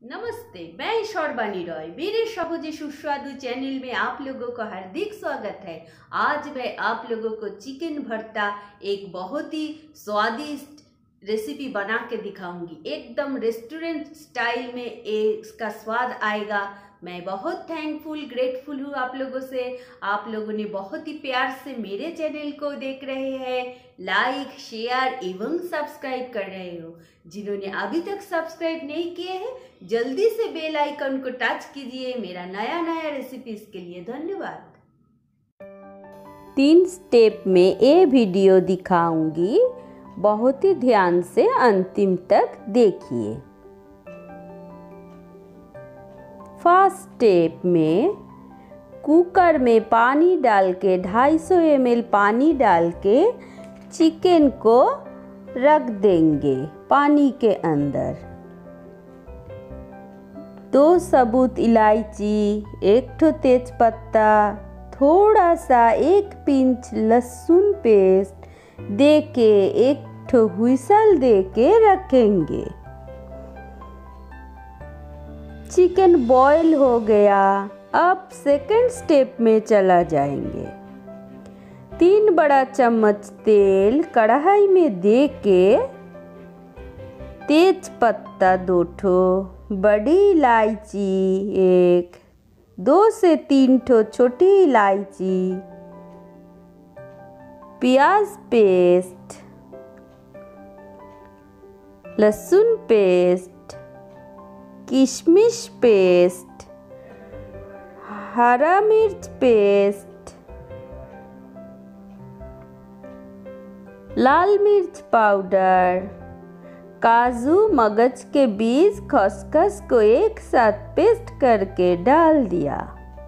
नमस्ते, मैं शौरबानी रॉय। मेरे सबुज सुस्वादु चैनल में आप लोगों का हार्दिक स्वागत है। आज मैं आप लोगों को चिकन भरता एक बहुत ही स्वादिष्ट रेसिपी बना के दिखाऊंगी। एकदम रेस्टोरेंट स्टाइल में इसका स्वाद आएगा। मैं बहुत थैंकफुल ग्रेटफुल हूँ आप लोगों से। आप लोगों ने बहुत ही प्यार से मेरे चैनल को देख रहे हैं, लाइक शेयर एवं सब्सक्राइब कर रहे हो। जिन्होंने अभी तक सब्सक्राइब नहीं किए हैं, जल्दी से बेल आइकन को टच कीजिए मेरा नया नया रेसिपीज के लिए। धन्यवाद। 3 स्टेप में ये वीडियो दिखाऊंगी, बहुत ही ध्यान से अंतिम तक देखिए। फर्स्ट स्टेप में कुकर में पानी डाल के 250 ml पानी डाल के चिकन को रख देंगे पानी के अंदर। 2 सबूत इलायची, 1 तेज पत्ता, थोड़ा सा 1 पिंच लहसुन पेस्ट दे के 1 व्हिसल दे के रखेंगे। चिकन बॉईल हो गया। अब सेकंड स्टेप में चला जाएंगे। 3 बड़ा चम्मच तेल कढ़ाई में दे के तेज पत्ता 2 ठो, बड़ी इलायची 1, 2 से 3 ठो छोटी इलायची, प्याज पेस्ट, लहसुन पेस्ट, किशमिश पेस्ट, हरा मिर्च पेस्ट, लाल मिर्च पाउडर, काजू मगज के बीज खसखस को एक साथ पेस्ट करके डाल दिया।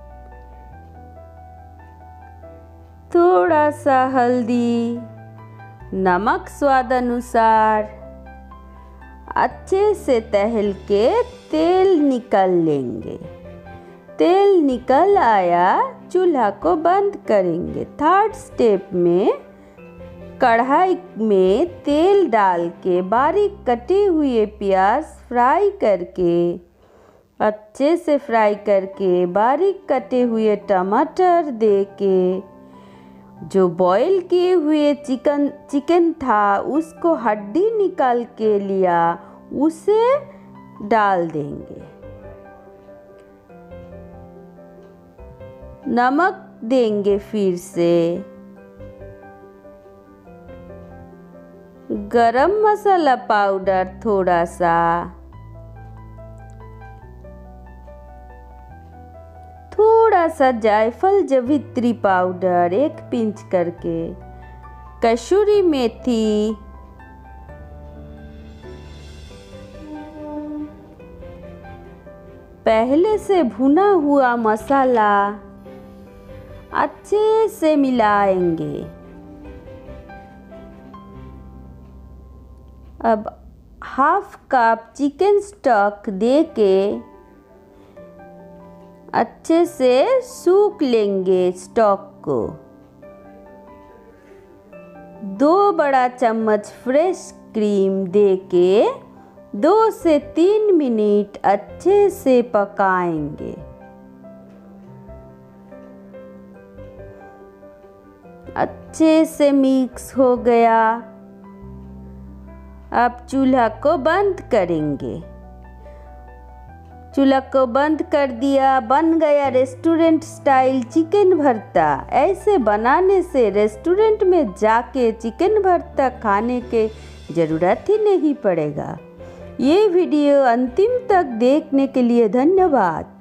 थोड़ा सा हल्दी, नमक स्वाद अनुसार, अच्छे से तहल के तेल निकाल लेंगे। तेल निकल आया, चूल्हा को बंद करेंगे। थर्ड स्टेप में कढ़ाई में तेल डाल के बारीक कटे हुए प्याज फ्राई करके, अच्छे से फ्राई करके बारीक कटे हुए टमाटर दे के, जो बॉईल किए हुए चिकन था उसको हड्डी निकाल के लिया, उसे डाल देंगे। नमक देंगे फिर से, गरम मसाला पाउडर थोड़ा सा, थोड़ा सा जायफल जवित्री पाउडर 1 पिंच करके, कसूरी मेथी, पहले से भुना हुआ मसाला अच्छे से मिलाएंगे। अब 1/2 कप चिकन स्टॉक दे के अच्छे से सूख लेंगे स्टॉक को। 2 बड़ा चम्मच फ्रेश क्रीम दे के 2 से 3 मिनट अच्छे से पकाएंगे। अच्छे से मिक्स हो गया। अब चूल्हा को बंद करेंगे। चूल्हा को बंद कर दिया। बन गया रेस्टोरेंट स्टाइल चिकन भरता। ऐसे बनाने से रेस्टोरेंट में जाके चिकन भरता खाने के ज़रूरत ही नहीं पड़ेगा। ये वीडियो अंतिम तक देखने के लिए धन्यवाद।